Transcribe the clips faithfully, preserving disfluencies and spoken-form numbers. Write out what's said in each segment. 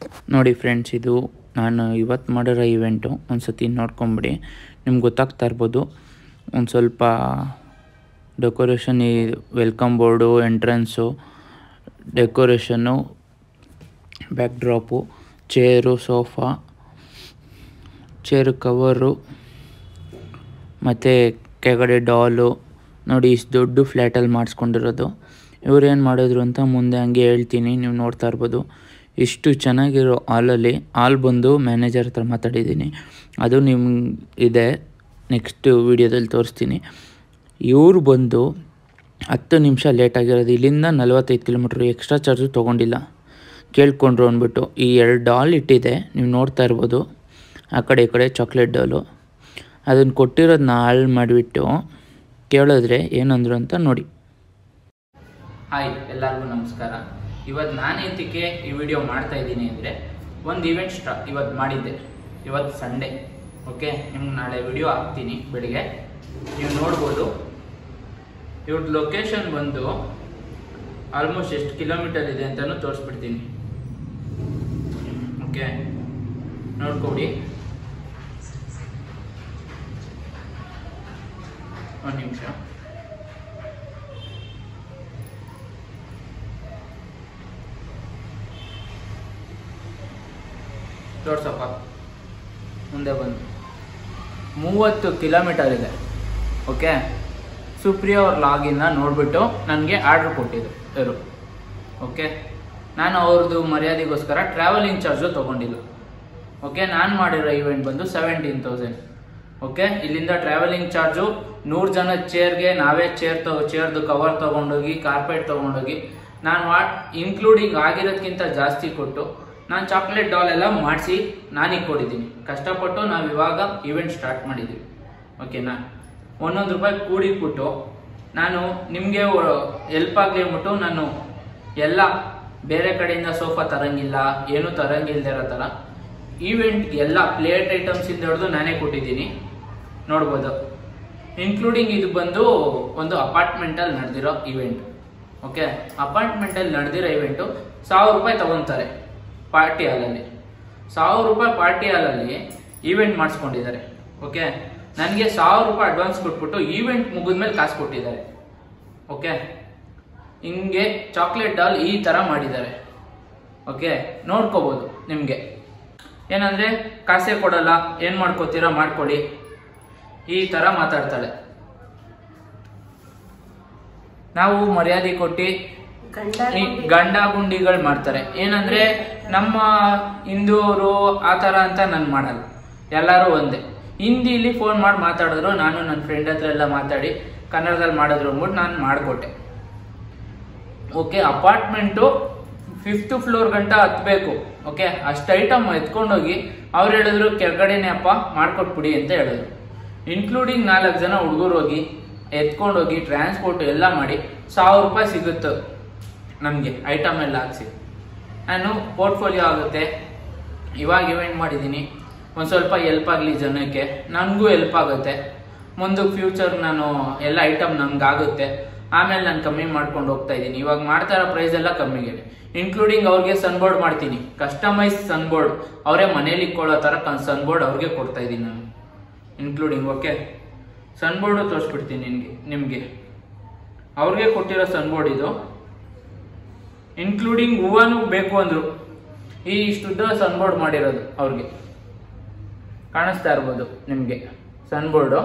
ನೋಡಿ ಫ್ರೆಂಡ್ಸ್, ಇದು ನಾನು ಇವತ್ತು ಮಾಡಿರೋ ಇವೆಂಟು. ಒಂದು ಸತಿ ನೋಡ್ಕೊಂಬಿಡಿ, ನಿಮ್ಗೆ ಗೊತ್ತಾಗ್ತಾ ಇರ್ಬೋದು. ಒಂದು ಸ್ವಲ್ಪ ಡೆಕೋರೇಷನ್, ಈ ವೆಲ್ಕಮ್ ಬೋರ್ಡು, ಎಂಟ್ರೆನ್ಸು, ಡೆಕೋರೇಷನ್ನು, backdrop, chair, sofa, chair cover ಮತ್ತು ಕೆಳಗಡೆ ಡಾಲು ನೋಡಿ. ಇಷ್ಟು ದೊಡ್ಡ ಫ್ಲ್ಯಾಟಲ್ಲಿ ಮಾಡಿಸ್ಕೊಂಡಿರೋದು. ಇವ್ರು ಏನು ಮಾಡಿದ್ರು ಅಂತ ಮುಂದೆ ಹಂಗೆ ಹೇಳ್ತೀನಿ, ನೀವು ನೋಡ್ತಾ ಇರ್ಬೋದು. ಇಷ್ಟು ಚೆನ್ನಾಗಿರೋ ಹಾಲಲ್ಲಿ, ಹಾಲ್ ಬಂದು ಮ್ಯಾನೇಜರ್ ಹತ್ರ ಮಾತಾಡಿದ್ದೀನಿ, ಅದು ನಿಮ್ಗೆ ಇದೆ, ನೆಕ್ಸ್ಟ್ ವೀಡಿಯೋದಲ್ಲಿ ತೋರಿಸ್ತೀನಿ. ಇವ್ರು ಬಂದು ಹತ್ತು ನಿಮಿಷ ಲೇಟಾಗಿರೋದು. ಇಲ್ಲಿಂದ ನಲ್ವತ್ತೈದು ಕಿಲೋಮೀಟ್ರ್ ಎಕ್ಸ್ಟ್ರಾ ಚಾರ್ಜು ತೊಗೊಂಡಿಲ್ಲ, ಕೇಳ್ಕೊಂಡ್ರು ಅಂದ್ಬಿಟ್ಟು. ಈ ಎರಡು ಡಾಲ್ ಇಟ್ಟಿದೆ, ನೀವು ನೋಡ್ತಾ ಇರ್ಬೋದು. ಆ ಕಡೆ ಈ ಕಡೆ ಚಾಕ್ಲೇಟ್ ಡಾಲು, ಅದನ್ನು ಕೊಟ್ಟಿರೋದನ್ನ ಹಾಳು ಮಾಡಿಬಿಟ್ಟು ಕೇಳಿದ್ರೆ ಏನಂದ್ರು ಅಂತ ನೋಡಿ. ಹಾಯ್, ಎಲ್ಲರಿಗೂ ನಮಸ್ಕಾರ. ಇವತ್ತು ನಾನು ಏತಕ್ಕೆ ಈ ವಿಡಿಯೋ ಮಾಡ್ತಾ ಇದ್ದೀನಿ ಅಂದರೆ, ಒಂದು ಇವೆಂಟ್ ಸ್ಟಾ ಇವತ್ತು ಮಾಡಿದ್ದೆ. ಇವತ್ತು ಸಂಡೇ, ಓಕೆ. ನಿಮ್ಗೆ ನಾಳೆ ವಿಡಿಯೋ ಹಾಕ್ತೀನಿ ಬೆಳಿಗ್ಗೆ, ನೀವು ನೋಡ್ಬೋದು. ಇವ್ರದ್ದು ಲೊಕೇಶನ್ ಬಂದು ಆಲ್ಮೋಸ್ಟ್ ಎಷ್ಟು ಕಿಲೋಮೀಟರ್ ಇದೆ ಅಂತಲೂ ತೋರಿಸ್ಬಿಡ್ತೀನಿ, ಓಕೆ. ನೋಡ್ಕೊಡಿ. ಒಂದು ನಿಮಿಷ. ತೋರ್ಸಪ್ಪ, ಮುಂದೆ ಬಂದು ಮೂವತ್ತು ಕಿಲೋಮೀಟರ್ ಇದೆ, ಓಕೆ. ಸುಪ್ರಿಯಾ ಅವ್ರ ಲಾಗಿನ್ನ ನೋಡಿಬಿಟ್ಟು ನನಗೆ ಆರ್ಡ್ರ್ ಕೊಟ್ಟಿದ್ದು ಇವರು, ಓಕೆ. ನಾನು ಅವ್ರದ್ದು ಮರ್ಯಾದೆಗೋಸ್ಕರ ಟ್ರಾವೆಲಿಂಗ್ ಚಾರ್ಜು ತೊಗೊಂಡಿಲ್ಲ, ಓಕೆ. ನಾನು ಮಾಡಿರೋ ಇವೆಂಟ್ ಬಂದು ಸೆವೆಂಟೀನ್ ತೌಸಂಡ್, ಓಕೆ. ಇಲ್ಲಿಂದ ಟ್ರಾವೆಲಿಂಗ್ ಚಾರ್ಜು ನೂರು ಜನ ಚೇರ್ಗೆ ನಾವೇ ಚೇರ್ ತಗೋ ಚೇರ್ದು ಕವರ್ ತೊಗೊಂಡೋಗಿ, ಕಾರ್ಪೆಟ್ ತೊಗೊಂಡೋಗಿ, ನಾನು ವಾಟ್ ಇನ್ಕ್ಲೂಡಿಂಗ್ ಆಗಿರೋದಕ್ಕಿಂತ ಜಾಸ್ತಿ ಕೊಟ್ಟು ನಾನು ಚಾಕ್ಲೇಟ್ ಡಾಲ್ ಎಲ್ಲ ಮಾಡಿಸಿ ನಾನೀಗ ಕೊಟ್ಟಿದ್ದೀನಿ. ಕಷ್ಟಪಟ್ಟು ನಾವು ಇವಾಗ ಇವೆಂಟ್ ಸ್ಟಾರ್ಟ್ ಮಾಡಿದ್ದೀವಿ, ಓಕೆನಾ. ಒಂದೊಂದು ರೂಪಾಯಿ ಕೂಡಿಟ್ಬಿಟ್ಟು ನಾನು ನಿಮಗೆ ಹೆಲ್ಪ್ ಆಗಲಿ ಅಂದ್ಬಿಟ್ಟು ನಾನು ಎಲ್ಲ ಬೇರೆ ಕಡೆಯಿಂದ ಸೋಫಾ ತರಂಗಿಲ್ಲ, ಏನೂ ತರಂಗಿಲ್ದಿರೋ ಥರ ಈವೆಂಟ್ ಎಲ್ಲ ಪ್ಲೇಟ್ ಐಟಮ್ಸಿಂದ ಹಿಡಿದು ನಾನೇ ಕೊಟ್ಟಿದ್ದೀನಿ, ನೋಡ್ಬೋದು. ಇನ್ಕ್ಲೂಡಿಂಗ್ ಇದು ಬಂದು ಒಂದು ಅಪಾರ್ಟ್ಮೆಂಟಲ್ಲಿ ನಡೆದಿರೋ ಇವೆಂಟ್, ಓಕೆ. ಅಪಾರ್ಟ್ಮೆಂಟಲ್ಲಿ ನಡೆದಿರೋ ಇವೆಂಟು ಸಾವಿರ ರೂಪಾಯಿ ತೊಗೊತಾರೆ ಪಾರ್ಟಿ ಹಾಲಲ್ಲಿ. ಸಾವಿರ ರೂಪಾಯಿ ಪಾರ್ಟಿ ಹಾಲಲ್ಲಿ ಈವೆಂಟ್ ಮಾಡಿಸ್ಕೊಂಡಿದ್ದಾರೆ, ಓಕೆ. ನನಗೆ ಸಾವಿರ ರೂಪಾಯಿ ಅಡ್ವಾನ್ಸ್ ಕೊಟ್ಬಿಟ್ಟು ಈವೆಂಟ್ ಮುಗಿದ್ಮೇಲೆ ಕಾಸು ಕೊಟ್ಟಿದ್ದಾರೆ, ಓಕೆ. ಹಿಂಗೆ ಚಾಕ್ಲೇಟ್ ಡಾಲ್ ಈ ಥರ ಮಾಡಿದ್ದಾರೆ, ಓಕೆ. ನೋಡ್ಕೋಬೋದು. ನಿಮಗೆ ಏನಂದರೆ ಕಾಸೇ ಕೊಡಲ್ಲ, ಏನು ಮಾಡ್ಕೋತೀರಾ ಮಾಡ್ಕೊಳ್ಳಿ, ಈ ಥರ ಮಾತಾಡ್ತಾಳೆ. ನಾವು ಮರ್ಯಾದೆ ಕೊಟ್ಟು ಗಂಡ ಗುಂಡಿಗಳು ಮಾಡ್ತಾರೆ. ಏನಂದ್ರೆ ನಮ್ಮ ಹಿಂದೂರು ಆ ಥರ ಅಂತ ನಾನು ಮಾಡಲ್ಲ, ಎಲ್ಲರೂ ಒಂದೇ. ಹಿಂದಿಲಿ ಫೋನ್ ಮಾಡಿ ಮಾತಾಡಿದ್ರು, ನಾನು ನನ್ನ ಫ್ರೆಂಡ್ ಹತ್ರ ಎಲ್ಲ ಮಾತಾಡಿ ಕನ್ನಡದಲ್ಲಿ ಮಾಡಿದ್ರು ಅಂದ್ಬಿಟ್ಟು ನಾನು ಮಾಡಿಕೊಟ್ಟೆ, ಓಕೆ. ಅಪಾರ್ಟ್ಮೆಂಟು ಫಿಫ್ತ್ ಫ್ಲೋರ್ ಗಂಟ ಹತ್ಬೇಕು, ಓಕೆ. ಅಷ್ಟು ಐಟಮ್ ಎತ್ಕೊಂಡೋಗಿ ಅವ್ರು ಹೇಳಿದ್ರು ಕೆಳಗಡೆನೆ ಅಪ್ಪ ಮಾಡ್ಕೊಟ್ಬಿಡಿ ಅಂತ ಹೇಳಿದ್ರು. ಇನ್ಕ್ಲೂಡಿಂಗ್ ನಾಲ್ಕು ಜನ ಹುಡುಗರು ಹೋಗಿ ಎತ್ಕೊಂಡೋಗಿ ಟ್ರಾನ್ಸ್ಪೋರ್ಟ್ ಎಲ್ಲ ಮಾಡಿ ಸಾವಿರ ರೂಪಾಯಿ ಸಿಗುತ್ತೆ ನಮಗೆ, ಐಟಮ್ ಎಲ್ಲ ಹಾಕ್ಸಿ. ನಾನು ಪೋರ್ಟ್ಫೋಲಿಯೋ ಆಗುತ್ತೆ. ಇವಾಗ ಇವೆಂಟ್ ಮಾಡಿದ್ದೀನಿ, ಒಂದು ಸ್ವಲ್ಪ ಹೆಲ್ಪ್ ಆಗಲಿ ಜನಕ್ಕೆ, ನನಗೂ ಹೆಲ್ಪ್ ಆಗುತ್ತೆ. ಮುಂದಕ್ಕೆ ಫ್ಯೂಚರ್ ನಾನು ಎಲ್ಲ ಐಟಮ್ ನಮ್ಗಾಗುತ್ತೆ, ಆಮೇಲೆ ನಾನು ಕಮ್ಮಿ ಮಾಡ್ಕೊಂಡು ಹೋಗ್ತಾ ಇದ್ದೀನಿ. ಇವಾಗ ಮಾಡ್ತಾ ಇರೋ ಪ್ರೈಸ್ ಎಲ್ಲ ಕಮ್ಮಿಗೆ, ಇನ್ಕ್ಲೂಡಿಂಗ್ ಅವ್ರಿಗೆ ಸನ್ಬೋರ್ಡ್ ಮಾಡ್ತೀನಿ, ಕಸ್ಟಮೈಸ್ ಸನ್ಬೋರ್ಡ್. ಅವರೇ ಮನೇಲಿ ಇಟ್ಕೊಳ್ಳೋ ಥರ ಸನ್ಬೋರ್ಡ್ ಅವ್ರಿಗೆ ಕೊಡ್ತಾ ಇದ್ದೀನಿ ನಾನು, ಇನ್ಕ್ಲೂಡಿಂಗ್, ಓಕೆ. ಸನ್ಬೋರ್ಡು ತೋರಿಸ್ಬಿಡ್ತೀನಿ ನಿನಗೆ ನಿಮಗೆ ಅವ್ರಿಗೆ ಕೊಟ್ಟಿರೋ ಸನ್ಬೋರ್ಡ್ ಇದು. ಇನ್ಕ್ಲೂಡಿಂಗ್ ಹೂವನೂ ಬೇಕು ಅಂದರು, ಈ ಇಷ್ಟುದ್ದ ಸನ್ಬೋರ್ಡ್ ಮಾಡಿರೋದು ಅವ್ರಿಗೆ, ಕಾಣಿಸ್ತಾ ಇರ್ಬೋದು ನಿಮಗೆ ಸನ್ಬೋರ್ಡು,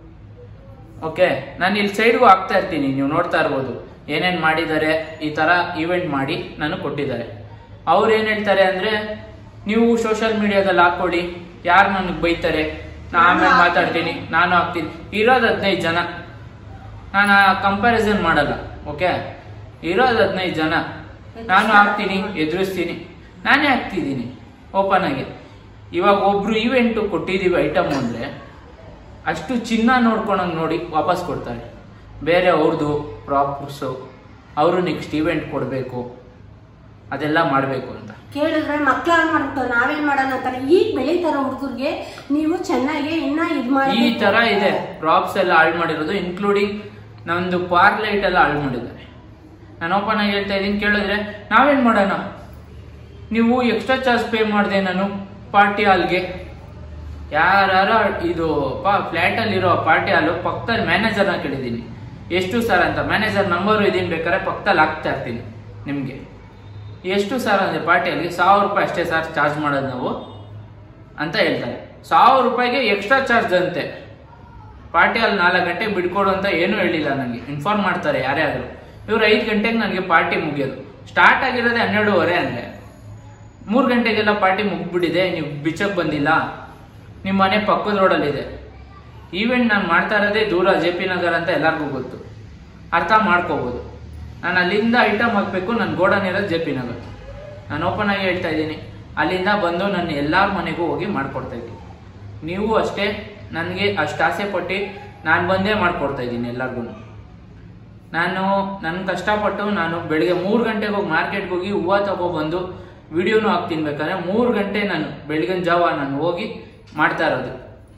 ಓಕೆ. ನಾನು ಇಲ್ಲಿ ಸೈಡ್ಗೂ ಹಾಕ್ತಾ ಇರ್ತೀನಿ, ನೀವು ನೋಡ್ತಾ ಇರ್ಬೋದು ಏನೇನು ಮಾಡಿದ್ದಾರೆ. ಈ ಥರ ಇವೆಂಟ್ ಮಾಡಿ ನಾನು ಕೊಟ್ಟಿದ್ದಾರೆ. ಅವ್ರು ಏನು ಹೇಳ್ತಾರೆ ಅಂದರೆ, ನೀವು ಸೋಷಿಯಲ್ ಮೀಡಿಯಾದಲ್ಲಿ ಹಾಕ್ಕೊಳ್ಳಿ, ಯಾರು ನನಗೆ ಬೈತಾರೆ, ನಾ ಆಮೇಲೆ ಮಾತಾಡ್ತೀನಿ, ನಾನು ಹಾಕ್ತೀನಿ. ಇರೋದು ಹದಿನೈದು ಜನ, ನಾನು ಕಂಪ್ಯಾರಿಸನ್ ಮಾಡಲ್ಲ, ಓಕೆ. ಇರೋದು ಹದಿನೈದು ಜನ, ನಾನು ಹಾಕ್ತೀನಿ, ಎದುರಿಸ್ತೀನಿ, ನಾನೇ ಹಾಕ್ತಿದ್ದೀನಿ ಓಪನ್ ಆಗಿ. ಇವಾಗ ಒಬ್ರು ಇವೆಂಟು ಕೊಟ್ಟಿದ್ದೀವಿ ಐಟಮ್ ಅಂದರೆ ಅಷ್ಟು ಚಿನ್ನ ನೋಡ್ಕೊಂಡಂಗೆ ನೋಡಿ ವಾಪಸ್ ಕೊಡ್ತಾರೆ. ಬೇರೆ ಅವ್ರದ್ದು ಪ್ರಾಪರ್ಸು, ಅವರು ನೆಕ್ಸ್ಟ್ ಇವೆಂಟ್ ಕೊಡಬೇಕು, ಅದೆಲ್ಲ ಮಾಡಬೇಕು ಅಂತ ಕೇಳಿದ್ರೆ ಮಕ್ಕಳು ಮಾಡ್ತಾರೆ, ನಾವೇನ್ ಮಾಡೋಣ ಅಂತಾರೆ. ಈಗ ಬೆಳೀತಾರ ಹುಡುಗರಿಗೆ ನೀವು ಚೆನ್ನಾಗಿ ಇನ್ನ ಇದು ಮಾಡಿ. ಈ ತರ ಇದೆ ಪ್ರಾಪ್ಸ್ ಎಲ್ಲ ಹಾಳು ಮಾಡಿರೋದು, ಇನ್ಕ್ಲೂಡಿಂಗ್ ನಂದು ಪಾರ್ ಲೈಟ್ ಎಲ್ಲ ಹಾಳು ಮಾಡಿದ್ದಾರೆ. ನಾನು ಓಪನ್ ಆಗಿ ಹೇಳ್ತಾ ಇದ್ದೀನಿ, ಕೇಳಿದ್ರೆ ನಾವೇನ್ ಮಾಡೋಣ, ನೀವು ಎಕ್ಸ್ಟ್ರಾ ಚಾರ್ಜ್ ಪೇ ಮಾಡಿದೆ ನಾನು ಪಾರ್ಟಿ ಹಾಲ್ಗೆ. ಯಾರು ಇದು ಫ್ಲಾಟ್ ಅಲ್ಲಿರೋ ಪಾರ್ಟಿ ಹಾಲು ಪಕ್ಕದಲ್ಲಿ ಮ್ಯಾನೇಜರ್ನ ಕೇಳಿದ್ದೀನಿ ಎಷ್ಟು ಸರ್ ಅಂತ. ಮ್ಯಾನೇಜರ್ ನಂಬರು ಇದೀನಿ, ಬೇಕಾದ್ರೆ ಪಕ್ಕದಲ್ಲಿ ಹಾಕ್ತಾ ಇರ್ತೀನಿ ನಿಮಗೆ. ಎಷ್ಟು ಸರ್ ಅಂದರೆ ಪಾರ್ಟಿ ಹಾಲ್ಗೆ ಸಾವಿರ ರೂಪಾಯಿ ಅಷ್ಟೇ ಸರ್ ಚಾರ್ಜ್ ಮಾಡೋದು ನಾವು ಅಂತ ಹೇಳ್ತಾರೆ. ಸಾವಿರ ರೂಪಾಯಿಗೆ ಎಕ್ಸ್ಟ್ರಾ ಚಾರ್ಜ್ ಅಂತೆ. ಪಾರ್ಟಿ ಹಾಲ್ ನಾಲ್ಕು ಗಂಟೆಗೆ ಬಿಡ್ಕೊಡು ಅಂತ ಏನೂ ಹೇಳಿಲ್ಲ ನನಗೆ. ಇನ್ಫಾರ್ಮ್ ಮಾಡ್ತಾರೆ ಯಾರೇ ಆದರೂ. ಇವ್ರು ಐದು ಗಂಟೆಗೆ ನನಗೆ ಪಾರ್ಟಿ ಮುಗಿಯೋದು. ಸ್ಟಾರ್ಟ್ ಆಗಿರೋದೇ ಹನ್ನೆರಡೂವರೆ ಅಂದರೆ ಮೂರು ಗಂಟೆಗೆಲ್ಲ ಪಾರ್ಟಿ ಮುಗಿದ್ಬಿಟ್ಟಿದೆ, ನೀವು ಬಿಚ್ಚಕ್ಕೆ ಬಂದಿಲ್ಲ, ನಿಮ್ಮ ಮನೆ ಪಕ್ಕದ ರೋಡಲ್ಲಿದೆ. ಈವೆಂಟ್ ನಾನು ಮಾಡ್ತಾ ಇರೋದೇ ದೂರ, ಜೆ ಪಿ ನಗರ್ ಅಂತ ಎಲ್ಲರಿಗೂ ಗೊತ್ತು, ಅರ್ಥ ಮಾಡ್ಕೋಬೋದು. ನಾನು ಅಲ್ಲಿಂದ ಐಟಮ್ ಹಾಕಬೇಕು, ನನ್ನ ಗೋಡನ್ ಇರೋದು ಜೆ ಪಿ ನಗರ್. ನಾನು ಓಪನ್ ಆಗಿ ಹೇಳ್ತಾ ಇದ್ದೀನಿ, ಅಲ್ಲಿಂದ ಬಂದು ನಾನು ಎಲ್ಲರ ಮನೆಗೂ ಹೋಗಿ ಮಾಡ್ಕೊಡ್ತಾ ಇದ್ದೀನಿ. ನೀವು ಅಷ್ಟೇ ನನಗೆ ಅಷ್ಟು ಆಸೆ ಪಟ್ಟು ನಾನು ಬಂದೇ ಮಾಡ್ಕೊಡ್ತಾ ಇದ್ದೀನಿ ಎಲ್ಲರಿಗೂ. ನಾನು ನನ್ನ ಕಷ್ಟಪಟ್ಟು ನಾನು ಬೆಳಿಗ್ಗೆ ಮೂರು ಗಂಟೆಗೆ ಹೋಗಿ ಮಾರ್ಕೆಟ್ಗೆ ಹೋಗಿ ಹೂವು ತಗೊಬಂದು ವಿಡಿಯೋನು ಹಾಕ್ತೀನಿ. ಬೇಕಾದ್ರೆ ಮೂರು ಗಂಟೆ ನಾನು ಬೆಳಗಿನ ಜಾವ ನಾನು ಹೋಗಿ ಮಾಡ್ತಾ ಇರೋದು.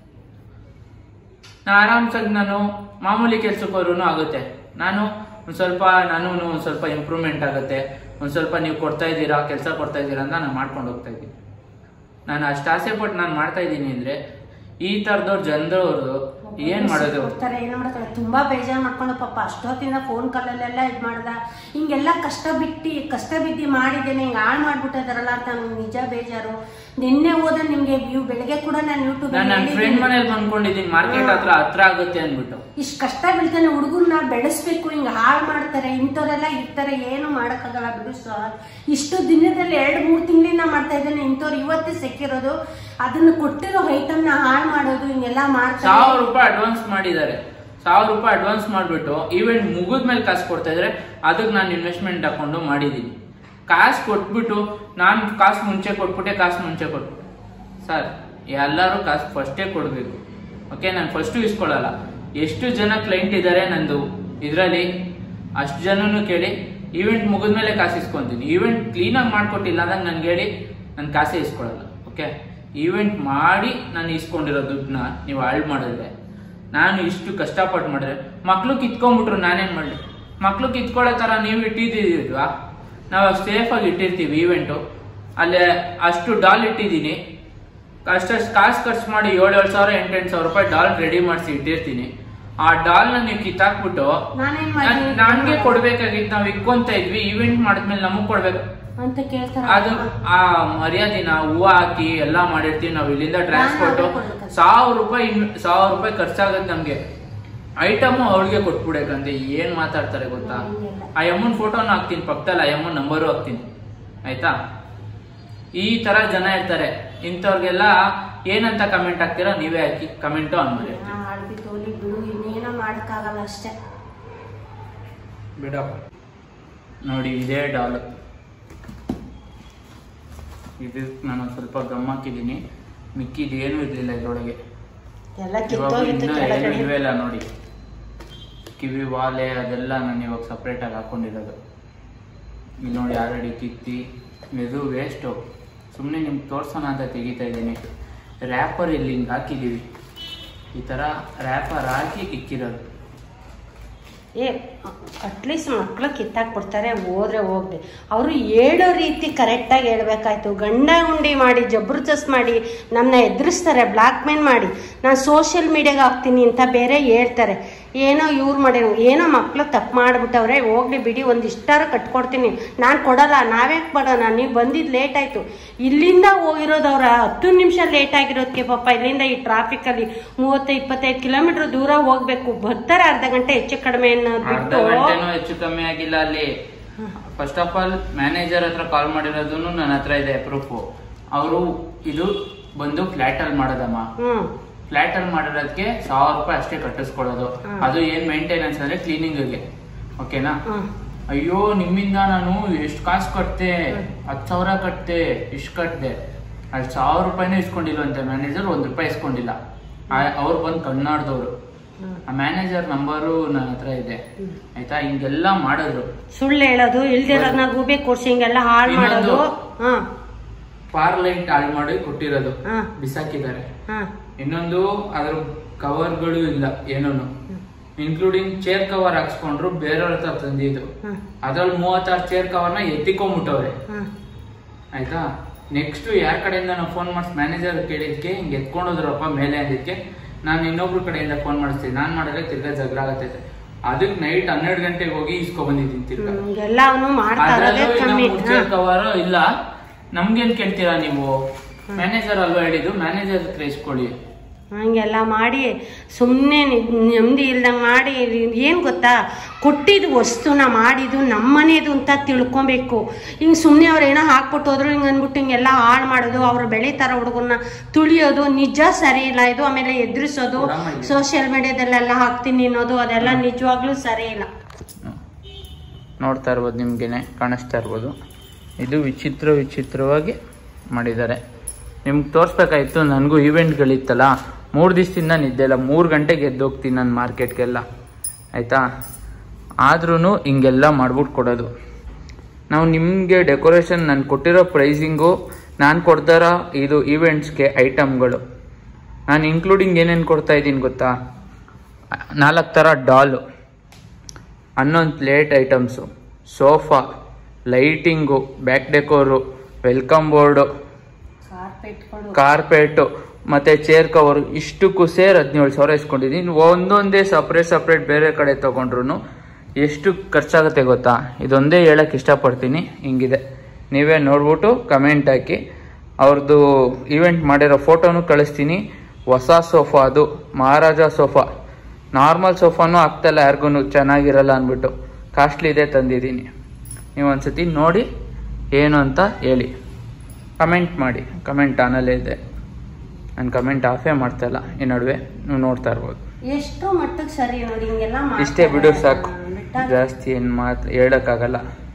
ನಾನು ಆರಾಮ್ಸಾಗಿ ನಾನು ಮಾಮೂಲಿ ಕೆಲ್ಸಕ್ಕೂ ಆಗುತ್ತೆ. ನಾನು ಒಂದು ಸ್ವಲ್ಪ ನಾನು ಒಂದು ಸ್ವಲ್ಪ ಇಂಪ್ರೂವ್ಮೆಂಟ್ ಆಗುತ್ತೆ. ಒಂದು ಸ್ವಲ್ಪ ನೀವು ಕೊಡ್ತಾ ಇದ್ದೀರಾ, ಕೆಲಸ ಕೊಡ್ತಾ ಇದ್ದೀರಾ ಅಂತ ನಾನು ಮಾಡ್ಕೊಂಡು ಹೋಗ್ತಾ ಇದ್ದೀನಿ. ನಾನು ಅಷ್ಟು ಆಸೆ ಪಟ್ಟು ನಾನು ಮಾಡ್ತಾ ಇದ್ದೀನಿ ಅಂದರೆ ಈ ಥರದವ್ರು ಜನರವ್ರದ್ದು ಏನ್ ಮಾಡೋದು ಕೊಡ್ತಾರೆ, ಏನ್ ಮಾಡ್ತಾರೆ, ತುಂಬಾ ಬೇಜಾರು ಮಾಡ್ಕೊಂಡು ಪಾಪ ಅಷ್ಟೊತ್ತಿಂದ ಫೋನ್ ಕಾಲಲ್ಲೆಲ್ಲ ಇದ್ ಮಾಡ್ದ. ಹಿಂಗೆಲ್ಲ ಕಷ್ಟ ಬಿಟ್ಟು ಕಷ್ಟ ಬಿದ್ದು ಮಾಡಿದ್ದೇನೆ, ಹಿಂಗೆ ಹಾಳು ಮಾಡ್ಬಿಟ್ಟಿದಾರಲ್ಲ ಅಂತ ನನ್ಗೆ ನಿಜ ಬೇಜಾರು. ನಿನ್ನೆ ಹೋದ ನಿಮ್ಗೆ ವ್ಯೂ ಬೆಳಗ್ಗೆ ಕೂಡ ನಾನು ಯೂಟ್ಯೂಬ್ ನನ್ನ ಫ್ರೆಂಡ್ ಮನೇಲಿ ಬಂದ್ಕೊಂಡಿದ್ದೀನಿ, ಮಾರ್ಕೆಟ್ ಹತ್ರ ಹತ್ರ ಆಗುತ್ತೆ ಅನ್ಬಿಟ್ಟು. ಇಷ್ಟು ಕಷ್ಟ ಬೀಳ್ತಾನೆ, ಹುಡುಗರ್ನ ಬೆಳೆಸ್ಬೇಕು, ಹಿಂಗೆ ಹಾಳು ಮಾಡ್ತಾರೆ, ಇಂಥವ್ರೆಲ್ಲ ಇರ್ತಾರೆ, ಏನು ಮಾಡಕ್ಕಾಗಲ್ಲ ಬಿಡು ಸರ್. ಇಷ್ಟು ದಿನದಲ್ಲಿ ಎರಡು ಮೂರು ತಿಂಗಳಿಂದ ಮಾಡ್ತಾ ಇದ್ದೇನೆ, ಇಂಥವ್ರು ಇವತ್ತೇ ಸಿಕ್ಕಿರೋದು, ಅದನ್ನ ಕೊಟ್ಟಿರೋ ಐಟಮ್ನ ಹಾಳು ಮಾಡೋದು, ಹಿಂಗೆಲ್ಲ ಮಾಡ್ತಾರೆ. ಸಾವಿರ ರೂಪಾಯಿ ಅಡ್ವಾನ್ಸ್ ಮಾಡಿದ್ದಾರೆ. ಸಾವಿರ ರೂಪಾಯಿ ಅಡ್ವಾನ್ಸ್ ಮಾಡ್ಬಿಟ್ಟು ಈವೆಂಟ್ ಮುಗಿದ್ಮೇಲೆ ಕಾಸು ಕೊಡ್ತಾ ಇದ್ರೆ ಅದಕ್ಕೆ ನಾನು ಇನ್ವೆಸ್ಟ್ಮೆಂಟ್ ಹಾಕೊಂಡು ಮಾಡಿದ್ದೀನಿ. ಕಾಸು ಕೊಟ್ಬಿಟ್ಟು ನಾನು ಕಾಸು ಮುಂಚೆ ಕೊಟ್ಬಿಟ್ಟೆ ಕಾಸು ಮುಂಚೆ ಕೊಟ್ಬಿಟ್ಟೆ ಸರ್, ಎಲ್ಲರೂ ಕಾಸು ಫಸ್ಟೇ ಕೊಡಬೇಕು. ಓಕೆ, ನಾನು ಫಸ್ಟು ಇಸ್ಕೊಳ್ಳಲ್ಲ. ಎಷ್ಟು ಜನ ಕ್ಲೈಂಟ್ ಇದ್ದಾರೆ ನಂದು ಇದರಲ್ಲಿ ಅಷ್ಟು ಜನನು ಕೇಳಿ ಈವೆಂಟ್ ಮುಗಿದ್ಮೇಲೆ ಕಾಸು ಇಸ್ಕೊತೀನಿ. ಈವೆಂಟ್ ಕ್ಲೀನಾಗಿ ಮಾಡಿಕೊಟ್ಟಿಲ್ಲ ಅಂದಾಗ ನನ್ಗೆ ಹೇಳಿ ನಾನು ಕಾಸೇ ಇಸ್ಕೊಳ್ಳಲ್ಲ. ಓಕೆ, ಈವೆಂಟ್ ಮಾಡಿ ನಾನು ಇಸ್ಕೊಂಡಿರೋ ದುಡ್ಡನ್ನ ನೀವು ಹಾಳು ಮಾಡಿದ್ರೆ, ನಾನು ಇಷ್ಟು ಕಷ್ಟಪಟ್ಟು ಮಾಡಿದ್ರೆ ಮಕ್ಳು ಕಿತ್ಕೊಂಡ್ಬಿಟ್ರು ನಾನೇನು ಮಾಡಲಿ? ಮಕ್ಳು ಕಿತ್ಕೊಳ್ಳೋ ಥರ ನೀವು ಇಟ್ಟಿದ್ದೀರಾ? ನಾವು ಸೇಫಾಗಿ ಇಟ್ಟಿರ್ತೀವಿ ಈವೆಂಟು. ಅಲ್ಲೇ ಅಷ್ಟು ಡಾಲ್ ಇಟ್ಟಿದ್ದೀನಿ, ಅಷ್ಟಷ್ಟು ಕಾಸು ಖರ್ಚು ಮಾಡಿ ಏಳು ಏಳು ಸಾವಿರ ಎಂಟು ಎಂಟು ಸಾವಿರ ರೂಪಾಯಿ ಡಾಲ್ ರೆಡಿ ಮಾಡಿಸಿ ಇಟ್ಟಿರ್ತೀನಿ. ಆ ಡಾಲ್ನ ನೀವು ಕಿತ್ತಾಕ್ಬಿಟ್ಟು ನನಗೆ ಕೊಡ್ಬೇಕಾಗಿತ್ತು. ನಾವು ಇಕ್ಕೊಂತ ಇದ್ವಿ, ಈವೆಂಟ್ ಮಾಡಿದ್ಮೇಲೆ ನಮಗ್ ಕೊಡ್ಬೇಕು ಅಂತ ಕೇಳ್ತಾರೆ. ಅದು ಆ ಮರ್ಯಾದಿನ ಹೂವು ಹಾಕಿ ಎಲ್ಲಾ ಮಾಡಿರ್ತೀವಿ ನಾವು. ಇಲ್ಲಿಂದ ಟ್ರಾನ್ಸ್ಪೋರ್ಟ್ ಸಾವಿರ ರೂಪಾಯಿ ಸಾವಿರ ರೂಪಾಯಿ ಖರ್ಚಾಗತ್ತೆ ನಮ್ಗೆ. ಐಟಮು ಅವಳಿಗೆ ಕೊಟ್ಬಿಡಬೇಕಂದ್ರೆ ಏನ್ ಮಾತಾಡ್ತಾರೆ ಗೊತ್ತಾ? ಆ ಅಮ್ಮನ್ ಫೋಟೋನ ಹಾಕ್ತೀನಿ ಪಕ್ಕದಲ್ಲಿ, ಆ ಅಮ್ಮನ್ ನಂಬರು ಹಾಕ್ತೀನಿ, ಆಯ್ತಾ? ಈ ತರ ಜನ ಇರ್ತಾರೆ. ಇಂಥವ್ರಿಗೆಲ್ಲ ಏನಂತ ಕಮೆಂಟ್ ಹಾಕ್ತೀರಾ ನೀವೇ ಹಾಕಿ, ಕಮೆಂಟು ಅನ್ಬಿಡಿ. ಬಿಡು, ಇನ್ನೇನೋ ಮಾಡಕ್ಕಾಗಲ್ಲ ಅಷ್ಟೇ ಬಿಡಪ್ಪ. ನೋಡಿ ಇದೇ ಡಾಲ್, ಇದು ನಾನು ಸ್ವಲ್ಪ ಗಮ್ ಹಾಕಿದ್ದೀನಿ, ಮಿಕ್ಕಿದ್ ಏನು ಇರ್ಲಿಲ್ಲ ಇದ್ರೊಳಗೆ. ಇಲ್ವೇ ಇಲ್ಲ ನೋಡಿ, ಕಿವಿ ವಾಲೆ ಅದೆಲ್ಲ ನಾನು ಇವಾಗ ಸಪ್ರೇಟ್ ಆಗಿ ಹಾಕೊಂಡಿರೋದು. ಇಲ್ಲಿ ನೋಡಿ ಆಲ್ರೆಡಿ ಕಿತ್ತಿ ಇದು ವೇಸ್ಟು, ಸುಮ್ಮನೆ ನಿಮ್ಗೆ ತೋರ್ಸೋಣ ಅಂತ ತೆಗಿತಾ ಇದ್ದೀನಿ. ರ್ಯಾಪರ್ ಇಲ್ಲಿ ಹಿಂಗೆ ಹಾಕಿದ್ದೀವಿ, ಈ ಥರ ರ್ಯಾಪರ್ ಹಾಕಿ ಇಕ್ಕಿರೋದು. ಏ ಅಟ್ಲೀಸ್ಟ್ ಮಕ್ಳು ಕಿತ್ತಾಕ್ಬಿಡ್ತಾರೆ, ಹೋದ್ರೆ ಹೋಗ್ಲಿ. ಅವರು ಹೇಳೋ ರೀತಿ ಕರೆಕ್ಟಾಗಿ ಹೇಳ್ಬೇಕಾಯ್ತು. ಗಂಡ ಗುಂಡಿ ಮಾಡಿ ಜಬರ್ದಸ್ತ್ ಮಾಡಿ ನಮ್ಮನ್ನ ಎದುರಿಸ್ತಾರೆ, ಬ್ಲಾಕ್ ಮೇಲ್ ಮಾಡಿ ನಾನು ಸೋಷಿಯಲ್ ಮೀಡಿಯಾಗೆ ಹಾಕ್ತೀನಿ ಅಂತ ಬೇರೆ ಹೇಳ್ತಾರೆ. ಏನೋ ಇವ್ರು ಮಾಡಿ ಏನೋ ಮಕ್ಳು ತಪ್ಪು ಮಾಡಿಬಿಟ್ಟವ್ರೆ, ಹೋಗ್ಲಿ ಬಿಡಿ, ಒಂದು ಇಷ್ಟಾರು ಕಟ್ಕೊಡ್ತೀನಿ. ನಾನು ಕೊಡಲ್ಲ, ನಾವೇ ಕೊಡೋಣ, ನೀವು ಬಂದಿದ್ದು ಲೇಟ್ ಆಯಿತು. ಇಲ್ಲಿಂದ ಹೋಗಿರೋದವ್ರ ಹತ್ತು ನಿಮಿಷ ಲೇಟ್ ಆಗಿರೋದಕ್ಕೆ ಪಾಪ ಇಲ್ಲಿಂದ ಈ ಟ್ರಾಫಿಕಲ್ಲಿ ಮೂವತ್ತು ಇಪ್ಪತ್ತೈದು ಕಿಲೋಮೀಟರ್ ದೂರ ಹೋಗ್ಬೇಕು. ಬರ್ತಾರೆ ಅರ್ಧ ಗಂಟೆ ಹೆಚ್ಚು ಕಡಿಮೆ ಬಿಟ್ಟು ಹೆಚ್ಚು ಕಮ್ಮಿ ಆಗಿಲ್ಲ. ಅಲ್ಲಿ ಫಸ್ಟ್ ಆಫ್ ಆಲ್ ಮ್ಯಾನೇಜರ್ ಹತ್ರ ಕಾಲ್ ಮಾಡಿರೋದು ನನ್ನ ಹತ್ರ ಇದೆ ಪ್ರೂಫ್. ಅವರು ಇದು ಬಂದು ಫ್ಲಾಟ್ ಅಲ್ಲಿ ಮಾಡೋದಮ್ಮ, ಫ್ಲಾಟ್ ಅಲ್ಲಿ ಮಾಡಿರೋದಕ್ಕೆ ಸಾವಿರ ರೂಪಾಯಿ ಅಷ್ಟೇ ಕಟ್ಟಿಸ್ಕೊಡೋದು. ಅದು ಏನ್ ಮೇಂಟೆನೆನ್ಸ್ ಅಂದ್ರೆ ಕ್ಲೀನಿಂಗ್ಗೆ, ಓಕೆನಾ? ಅಯ್ಯೋ ನಿಮ್ಮಿಂದ ನಾನು ಎಷ್ಟು ಕಾಸು ಕಟ್ತೆ, ಹತ್ತು ಸಾವಿರ ಕಟ್ತೆ, ಇಷ್ಟು ಕಟ್ದೆ, ಅಷ್ಟು ಸಾವಿರ ರೂಪಾಯಿನೂ ಇಸ್ಕೊಂಡಿಲ್ವಂತೆ ಮ್ಯಾನೇಜರ್, ಒಂದ್ ರೂಪಾಯಿ ಇಸ್ಕೊಂಡಿಲ್ಲ. ಅವ್ರು ಬಂದು ಕಣ್ಣಾಡ್ದವ್ರು. ಆ ಮ್ಯಾನೇಜರ್ ನಂಬರು ನನ್ನ ಹತ್ರ ಇದೆ, ಆಯ್ತಾ? ಹಿಂಗೆಲ್ಲ ಮಾಡಿದ್ರು, ಸುಳ್ಳು ಹೇಳೋದು, ಇಲ್ದಿರೋದನ್ನ ಗೂಬೆ ಕೊಡ್ಸಿ ಹಿಂಗೆಲ್ಲ ಹಾಳು ಮಾಡೋದು. ಪಾರ್ಲೈಟ್ ಹಾಳು ಮಾಡಿ ಕೊಟ್ಟಿರೋದು ಬಿಸಾಕಿದ್ದಾರೆ. ಇನ್ನೊಂದು ಅದ್ರ ಕವರ್ಗಳು ಇಲ್ಲ ಏನೂನು, ಇನ್ಕ್ಲೂಡಿಂಗ್ ಚೇರ್ ಕವರ್ ಹಾಕ್ಸ್ಕೊಂಡ್ರು ಬೇರೆಯವ್ರ ಹತ್ರ ತಂದಿದ್ದು. ಅದ್ರಲ್ಲಿ ಮೂವತ್ತಾರು ಚೇರ್ ಕವರ್ನ ಎತ್ತಿಕೊಂಡ್ಬಿಟ್ಟವ್ರೆ. ಆಯ್ತಾ. ನೆಕ್ಸ್ಟ್ ಯಾರ ಕಡೆಯಿಂದ ನಾವು ಫೋನ್ ಮಾಡಿಸಿ ಮ್ಯಾನೇಜರ್ ಕೇಳಿದ್ಕೆ ಹಿಂಗೆ ಎತ್ಕೊಂಡೋದ್ರಪ್ಪ ಮೇಲೆ ಅಂದಿದ್ಕೆ ನಾನು ಇನ್ನೊಬ್ರ ಕಡೆಯಿಂದ ಫೋನ್ ಮಾಡಿಸ್ತೀನಿ. ನಾನು ಮಾಡಿದ್ರೆ ತಿರ್ಗಾ ಜಗಳ ಆಗತ್ತೈತೆ. ಅದಕ್ಕೆ ನೈಟ್ ಹನ್ನೆರಡು ಗಂಟೆಗೆ ಹೋಗಿ ಇಸ್ಕೊ ಬಂದಿದ್ದೀನಿ ತಿರ್ಗಾ. ಕವರ್ ಇಲ್ಲ ನಮ್ಗೇನ್ ಕೇಳ್ತೀರಾ ನೀವು? ಮ್ಯಾನೇಜರ್ ಅಲ್ವಾ ಹೇಳಿದ್ದು, ಮ್ಯಾನೇಜರ್ ಹತ್ರ ಇಸ್ಕೊಳ್ಳಿ. ಹಂಗೆಲ್ಲ ಮಾಡಿ ಸುಮ್ಮನೆ ನೆಮ್ಮದಿ ಇಲ್ದಂಗೆ ಮಾಡಿ ಏನು ಗೊತ್ತಾ, ಕೊಟ್ಟಿದ್ದು ವಸ್ತುನ ಮಾಡಿದ್ದು ನಮ್ಮನೇದು ಅಂತ ತಿಳ್ಕೊಬೇಕು. ಹಿಂಗೆ ಸುಮ್ಮನೆ ಅವ್ರು ಏನೋ ಹಾಕ್ಬಿಟ್ಟು ಹೋದ್ರು ಹಿಂಗೆ ಅಂದ್ಬಿಟ್ಟು ಹಿಂಗೆಲ್ಲ ಹಾಳು ಮಾಡೋದು, ಅವ್ರು ಬೆಳೀತಾರ ಹುಡುಗನ್ನ ತುಳಿಯೋದು ನಿಜ ಸರಿ ಇಲ್ಲ ಇದು. ಆಮೇಲೆ ಎದುರಿಸೋದು, ಸೋಷಿಯಲ್ ಮೀಡಿಯಾದಲ್ಲೆಲ್ಲ ಹಾಕ್ತೀನಿ ಅನ್ನೋದು ಅದೆಲ್ಲ ನಿಜವಾಗ್ಲೂ ಸರಿ ಇಲ್ಲ. ನೋಡ್ತಾ ಇರ್ಬೋದು, ನಿಮ್ಗೇನೆ ಕಾಣಿಸ್ತಾ ಇರ್ಬೋದು. ಇದು ವಿಚಿತ್ರ ವಿಚಿತ್ರವಾಗಿ ಮಾಡಿದ್ದಾರೆ. ನಿಮ್ಗೆ ತೋರಿಸ್ಬೇಕಾಯ್ತು. ನನಗೂ ಈವೆಂಟ್ಗಳಿತ್ತಲ್ಲ, ಮೂರು ದಿವಸದಿಂದ ನಿದ್ದೆ ಇಲ್ಲ. ಮೂರು ಗಂಟೆಗೆ ಎದ್ದು ಹೋಗ್ತೀನಿ ನಾನು ಮಾರ್ಕೆಟ್ಗೆಲ್ಲ, ಆಯಿತಾ. ಆದ್ರೂ ಹಿಂಗೆಲ್ಲ ಮಾಡ್ಬಿಟ್ಟು ಕೊಡೋದು. ನಾವು ನಿಮಗೆ ಡೆಕೋರೇಷನ್ ನಾನು ಕೊಟ್ಟಿರೋ ಪ್ರೈಸಿಂಗು, ನಾನು ಕೊಡ್ತಾರ ಇದು ಈವೆಂಟ್ಸ್ಗೆ ಐಟಮ್ಗಳು ನಾನು ಇನ್ಕ್ಲೂಡಿಂಗ್ ಏನೇನು ಕೊಡ್ತಾ ಇದ್ದೀನಿ ಗೊತ್ತಾ? ನಾಲ್ಕು ಥರ ಡಾಲು, ಹನ್ನೊಂದು plate items, sofa, lighting, back decor, welcome board, carpet ಮತ್ತು ಚೇರ್ ಕವರು, ಇಷ್ಟಕ್ಕೂ ಸೇರಿ ಹದಿನೇಳು ಸಾವಿರ ಇಸ್ಕೊಂಡಿದ್ದೀನಿ. ಒಂದೊಂದೇ ಸಪ್ರೇಟ್ ಸಪ್ರೇಟ್ ಬೇರೆ ಕಡೆ ತೊಗೊಂಡ್ರು ಎಷ್ಟು ಖರ್ಚಾಗುತ್ತೆ ಗೊತ್ತಾ? ಇದೊಂದೇ ಹೇಳಕ್ಕೆ ಇಷ್ಟಪಡ್ತೀನಿ. ಹಿಂಗಿದೆ, ನೀವೇ ನೋಡ್ಬಿಟ್ಟು ಕಮೆಂಟ್ ಹಾಕಿ. ಅವ್ರದ್ದು ಈವೆಂಟ್ ಮಾಡಿರೋ ಫೋಟೋನು ಕಳಿಸ್ತೀನಿ. ಹೊಸ ಸೋಫಾ, ಅದು ಮಹಾರಾಜ ಸೋಫಾ. ನಾರ್ಮಲ್ ಸೋಫಾನು ಆಗ್ತಾಯಿಲ್ಲ ಯಾರಿಗೂ, ಚೆನ್ನಾಗಿರಲ್ಲ ಅಂದ್ಬಿಟ್ಟು ಕಾಸ್ಟ್ಲಿ ಇದೆ ತಂದಿದ್ದೀನಿ. ನೀವು ಒಂದ್ಸತಿ ನೋಡಿ ಏನು ಅಂತ ಹೇಳಿ, ಕಮೆಂಟ್ ಮಾಡಿ. ಕಮೆಂಟ್ ಆನಲ್ಲೇ ಇದೆ, ನಾನು ಕಮೆಂಟ್ ಆಫೇ ಮಾಡ್ತಾ ಇಲ್ಲ ಈ ನಡುವೆ, ನೀವು ನೋಡ್ತಾ ಇರ್ಬೋದು. ಎಷ್ಟು ಮಟ್ಟಕ್ಕೆ ಸರಿ ನೋಡಿ ಹಿಂಗೆಲ್ಲ ಇಷ್ಟೇ ಬಿಡು ಸಾಕು, ಜಾಸ್ತಿ ಏನು ಮಾತು ಹೇಳೋಕ್ಕಾಗಲ್ಲ.